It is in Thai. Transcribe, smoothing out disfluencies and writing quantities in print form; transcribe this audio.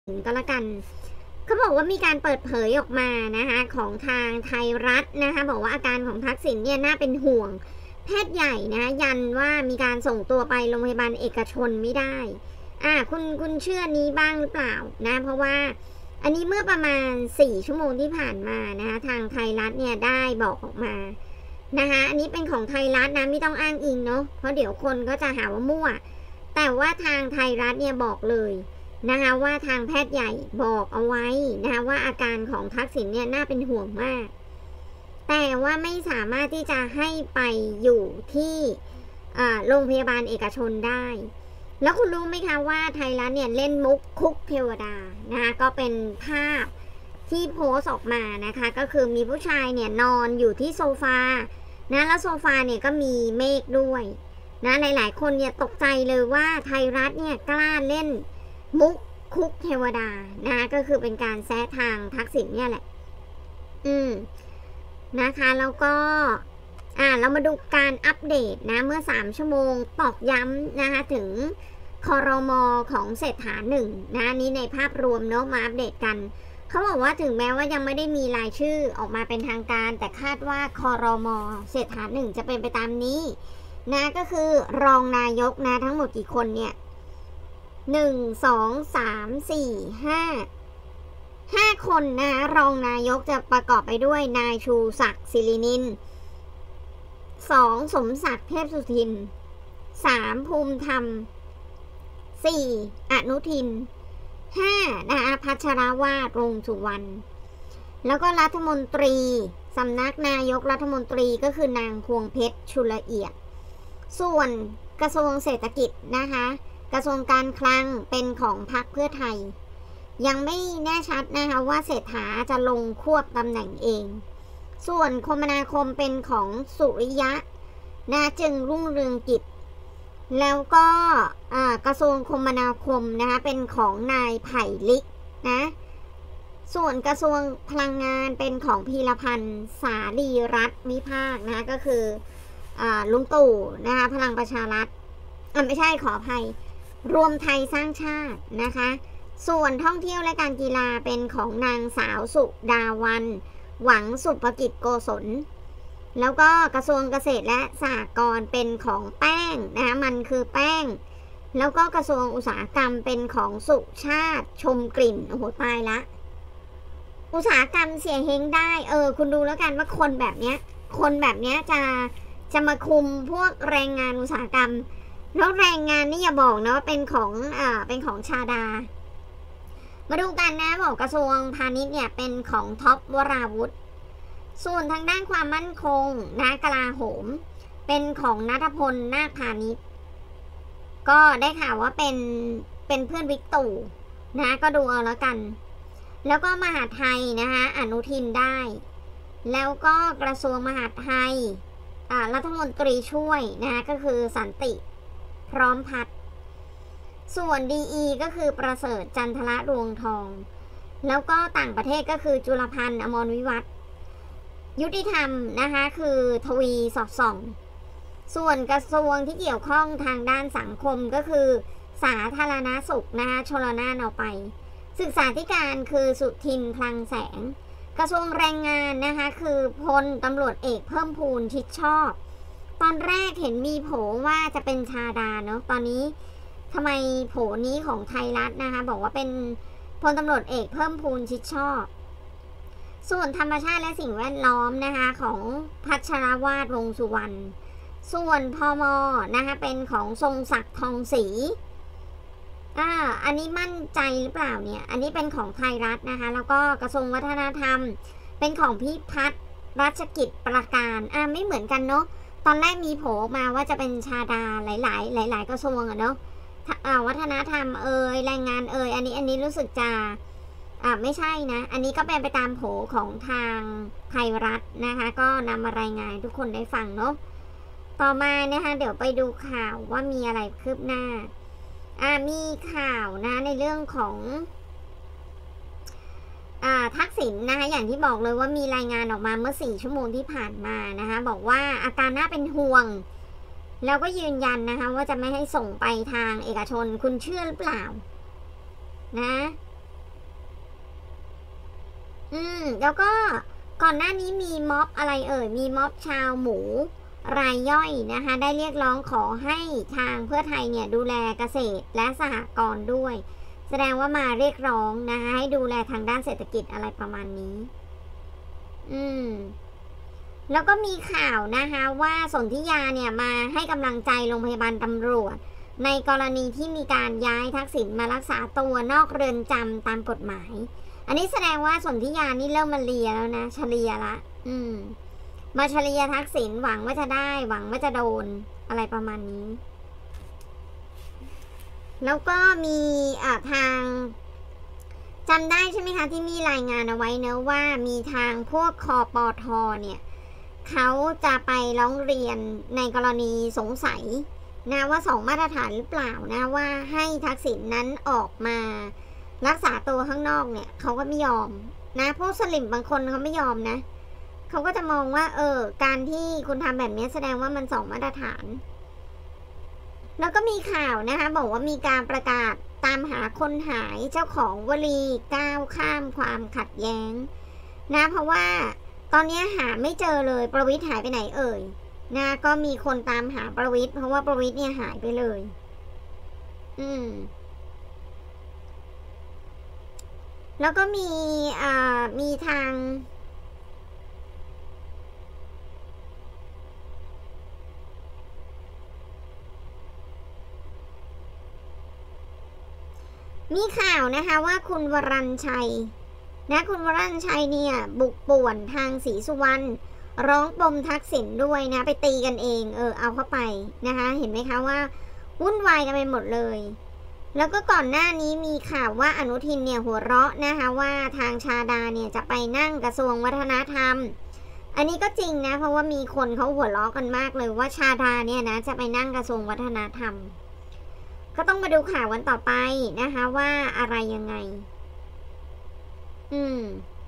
ก็แล้วกันเขาบอกว่ามีการเปิดเผยออกมานะคะของทางไทยรัฐนะคะบอกว่าอาการของทักษิณเนี่ยน่าเป็นห่วงแพทย์ใหญ่นะยันว่ามีการส่งตัวไปโรงพยาบาลเอกชนไม่ได้คุณเชื่อนี้บ้างหรือเปล่านะเพราะว่าอันนี้เมื่อประมาณ4 ชั่วโมงที่ผ่านมานะคะทางไทยรัฐเนี่ยได้บอกออกมานะคะอันนี้เป็นของไทยรัฐนะไม่ต้องอ้างอิงเนาะเพราะเดี๋ยวคนก็จะหาว่ามั่วแต่ว่าทางไทยรัฐเนี่ยบอกเลยนะคะว่าทางแพทย์ใหญ่บอกเอาไว้นะคะว่าอาการของทักษิณเนี่ยน่าเป็นห่วงมากแต่ว่าไม่สามารถที่จะให้ไปอยู่ที่โรงพยาบาลเอกชนได้แล้วคุณรู้ไหมคะว่าไทยรัฐเนี่ยเล่นมุกคุกเทวดานะคะก็เป็นภาพที่โพสต์ออกมานะคะก็คือมีผู้ชายเนี่ยนอนอยู่ที่โซฟานะแล้วโซฟาเนี่ยก็มีเมฆด้วยนะหลายๆคนเนี่ยตกใจเลยว่าไทยรัฐเนี่ยกล้าเล่นมุกคุกเทวดานะก็คือเป็นการแซะทางทักษิณเนี่ยแหละนะคะแล้วก็เรามาดูการอัปเดตนะเมื่อ3 ชั่วโมงตอกย้ำนะคะถึงครม.ของเศรษฐาหนึ่งนะนี้ในภาพรวมเนาะมาอัปเดตกันเขาบอกว่าถึงแม้ว่ายังไม่ได้มีรายชื่อออกมาเป็นทางการแต่คาดว่าครม.เศรษฐาหนึ่งจะเป็นไปตามนี้นะก็คือรองนายกนะทั้งหมดกี่คนเนี่ย1 2 3 4 5คนนะรองนายกจะประกอบไปด้วยนายชูศักดิ์ศิรินิน2 สมศักดิ์เทพสุทิน3 ภูมิธรรม4 อนุทิน5นะคะพัชรวาท วงษ์สุวรรณแล้วก็รัฐมนตรีสำนักนายกรัฐมนตรีก็คือนางพวงเพชรชุลเอียดส่วนกระทรวงเศรษฐกิจนะคะกระทรวงการคลังเป็นของพรรคเพื่อไทยยังไม่แน่ชัดนะคะว่าเศรษฐาจะลงควบตำแหน่งเองส่วนคมนาคมเป็นของสุริยะนะจึงรุ่งเรืองกิจแล้วก็กระทรวงคมนาคมนะคะเป็นของนายไผ่ลิกนะส่วนกระทรวงพลังงานเป็นของพีรพันธ์สาลีรัตน์วิภาคนะก็คือลุงตู่นะคะพลังประชารัฐไม่ใช่ขออภัยรวมไทยสร้างชาตินะคะส่วนท่องเที่ยวและการกีฬาเป็นของนางสาวสุดาวันหวังสุภกิจโกศลแล้วก็กระทรวงเกษตรและสหกรณ์เป็นของแป้งนะคะมันคือแป้งแล้วก็กระทรวงอุตสาหกรรมเป็นของสุชาติชมกลิ่นโอ้โหตายละอุตสาหกรรมเสียเฮงได้คุณดูแล้วกันว่าคนแบบเนี้ยจะมาคุมพวกแรงงานอุตสาหกรรมแล้วแรงงานนี่อย่าบอกนะว่าเป็นของชาดามาดูกันนะบอกกระทรวงพาณิชย์เนี่ยเป็นของท็อปวราวุธส่วนทางด้านความมั่นคงนะกลาโหมเป็นของณัฐพลนาคพาณิชย์ก็ได้ข่าวว่าเป็นเพื่อนวิกตู่นะก็ดูเอาแล้วกันแล้วก็มหาดไทยนะคะอนุทินได้แล้วก็กระทรวงมหาดไทยรัฐมนตรีช่วยนะก็คือสันติพร้อมพัฒน์ส่วน DE ก็คือประเสริฐจันทระดวงทองแล้วก็ต่างประเทศก็คือจุลพันธ์อมรวิวัฒน์ยุติธรรมนะคะคือทวีสอดส่องส่วนกระทรวงที่เกี่ยวข้องทางด้านสังคมก็คือสาธารณสุขนะคะชลน่านเอาไปศึกษาธิการคือสุทินคลังแสงกระทรวงแรงงานนะคะคือพลตำรวจเอกเพิ่มพูนชิดชอบตอนแรกเห็นมีโผว่าจะเป็นชาดาเนาะตอนนี้ทำไมโผนี้ของไทยรัฐนะคะบอกว่าเป็นพลตำรวจเอกเพิ่มพูนชิดชอบส่วนธรรมชาติและสิ่งแวดล้อมนะคะของพัชรวาท วงษ์สุวรรณส่วนพมนะคะเป็นของทรงศักดิ์ทองศรีอันนี้มั่นใจหรือเปล่าเนี่ยอันนี้เป็นของไทยรัฐนะคะแล้วก็กระทรวงวัฒนธรรมเป็นของพิพัฒน์รัชกิจประการไม่เหมือนกันเนาะตอนแรกมีโผมาว่าจะเป็นชาดาหลายกระทรวงเนาะวัฒนธรรมแรงงานอันนี้รู้สึกจะไม่ใช่นะอันนี้ก็เป็นไปตามโผของทางไทยรัฐนะคะก็นำมารายงานทุกคนได้ฟังเนาะต่อมานะคะเดี๋ยวไปดูข่าวว่ามีอะไรคืบหน้ามีข่าวนะในเรื่องของทักษิณนะคะอย่างที่บอกเลยว่ามีรายงานออกมาเมื่อ4 ชั่วโมงที่ผ่านมานะคะบอกว่าอาการน่าเป็นห่วงแล้วก็ยืนยันนะคะว่าจะไม่ให้ส่งไปทางเอกชนคุณเชื่อหรือเปล่านะแล้วก็ก่อนหน้านี้มีม็อบอะไรมีม็อบชาวหมูรายย่อยนะคะได้เรียกร้องขอให้ทางเพื่อไทยเนี่ยดูแลเกษตรและสหกรณ์ด้วย แสดงว่ามาเรียกร้องนะคะให้ดูแลทางด้านเศรษฐกิจอะไรประมาณนี้แล้วก็มีข่าวนะคะว่าสนธิยาเนี่ยมาให้กำลังใจโรงพยาบาลตำรวจในกรณีที่มีการย้ายทักษิณมารักษาตัวนอกเรือนจำตามกฎหมายอันนี้แสดงว่าสนธิยานี่เริ่มมาเลียแล้วนะเฉลียละมาเฉลียทักษิณหวังว่าจะได้หวังว่าจะโดนอะไรประมาณนี้แล้วก็มีทางจำได้ใช่ไหมคะที่มีรายงานเอาไว้เนอะว่ามีทางพวกคปทเนี่ยเขาจะไปร้องเรียนในกรณีสงสัยนะว่า2 มาตรฐานหรือเปล่านะว่าให้ทักษิณนั้นออกมารักษาตัวข้างนอกเนี่ยเขาก็ไม่ยอมนะพวกสลิมบางคนเขาไม่ยอมนะเขาก็จะมองว่าการที่คุณทำแบบนี้แสดงว่ามัน2 มาตรฐานแล้วก็มีข่าวนะคะบอกว่ามีการประกาศตามหาคนหายเจ้าของวลีก้าวข้ามความขัดแย้งนะเพราะว่าตอนนี้หาไม่เจอเลยประวิตรหายไปไหนนะก็มีคนตามหาประวิตรเพราะว่าประวิตรเนี่ยหายไปเลยแล้วก็มีทางมีข่าวนะคะว่าคุณวรัญชัยนะคุณวรัญชัยเนี่ยบุกป่วนทางศรีสุวรรณร้องปมทักษิณด้วยนะไปตีกันเองเอาเข้าไปนะคะเห็นไหมคะว่าวุ่นวายกันไปหมดเลยแล้วก็ก่อนหน้านี้มีข่าวว่าอนุทินเนี่ยหัวเราะนะคะว่าทางชาดาเนี่ยจะไปนั่งกระทรวงวัฒนธรรมอันนี้ก็จริงนะเพราะว่ามีคนเขาหัวเราะกันมากเลยว่าชาดาเนี่ยนะจะไปนั่งกระทรวงวัฒนธรรมก็ต้องมาดูข่าววันต่อไปนะคะว่าอะไรยังไง